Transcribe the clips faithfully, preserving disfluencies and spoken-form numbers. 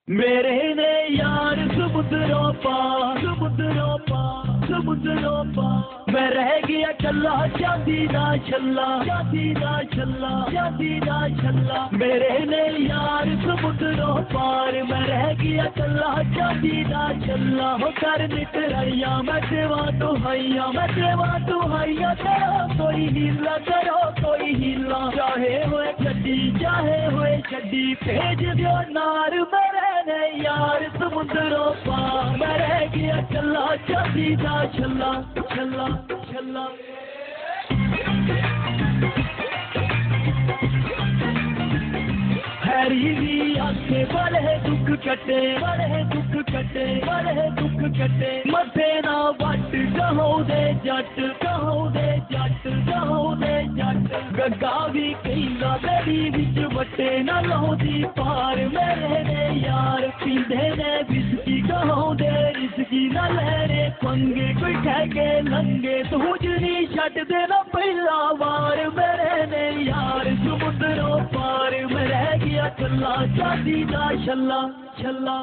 मेरे ने यार समुद्रों पार समुद्रों पार समुद्रों पार मैं रह गया चला चांदी ना छल्ला चांदी ना छल्ला चांदी ना छल्ला मेरे ने यार समुद्रों पार मैं रह गया चला चांदी ना छल्ला हो कर निकराइया मैं देवा तो हैया मैं देवा तो हैया करो कोई हीला करो कोई हीला चाहे होए छड्डी चाहे होए छड्डी भेज दियो नार मेरे ने यार समुद्रों पार मैं रह गया चला चांदी ना छल्ला छल्ला छल्ला हैरी भी आंखें बड़े दुख कटे बड़े दुख कटे बड़े दुख कटे मथे ना वट कहो दे जट कहो दे जट कहो दे जट गग्गा भी कहना गली विच वटे ना लाउंदी पार मेरे ने यार पींदे ने बिस्की कहो दे रिस्की ना लहरे पंगे कोई कह के लंगे तूं जनी छट दे ना पहला वार मेरे ने यार समुद्रों पार मैं रह गया चला चांदी ना छल्ला छल्ला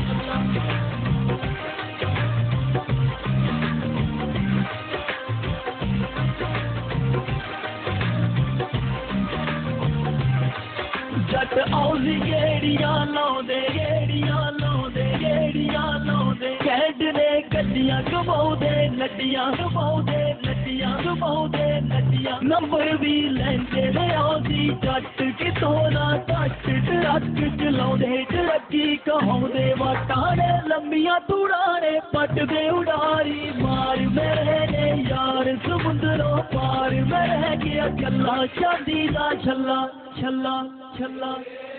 जट औली गेड़ियां लाउंदे गेड़ियां लाउंदे गेड़ियां लाउंदे कैडने गड्डियां घुमाउंदे नड्डियां घुमाउंदे नड्डियां घुमाउंदे नड्डियां नंबर भी लैंदे ने औंदी जट कितों ना घट ट्रक चलाउंदे ट्रकी कहाउंदे वाटाने लंबियां तुड़ाने पटदे उड़ारी मार मेरे ने यार समुद्रों पार मैं रह गया चला चांदी दा छल्ला छल्ला छल्ला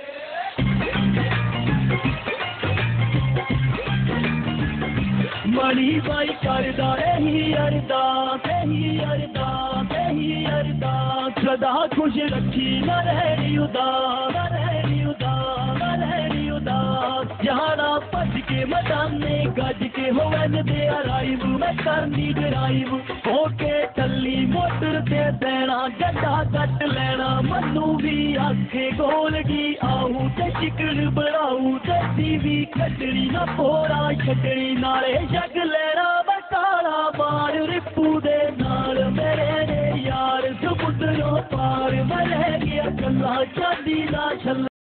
मणि बाई करदा रही अरदास रही अरदास रही अरदास सदा खुश रखी न रहनी उदास न रहनी उदास न रहनी उदास जाना भज के मदाने गज के होवन दे अराइव मैं करनी ड्राइव होके टल्ली मोटर ते देना गड्ढा कट लेना मनु भी आखे गोलगी आऊ ते चिकन बनाऊ ते टीवी कटड़ी ना पोरा छटड़ी नाले जग लेना मैं काला मार रिपू दे नाल मेरे ने यार समुद्रों पार मैं रह गया चला चांदी ना छल्ला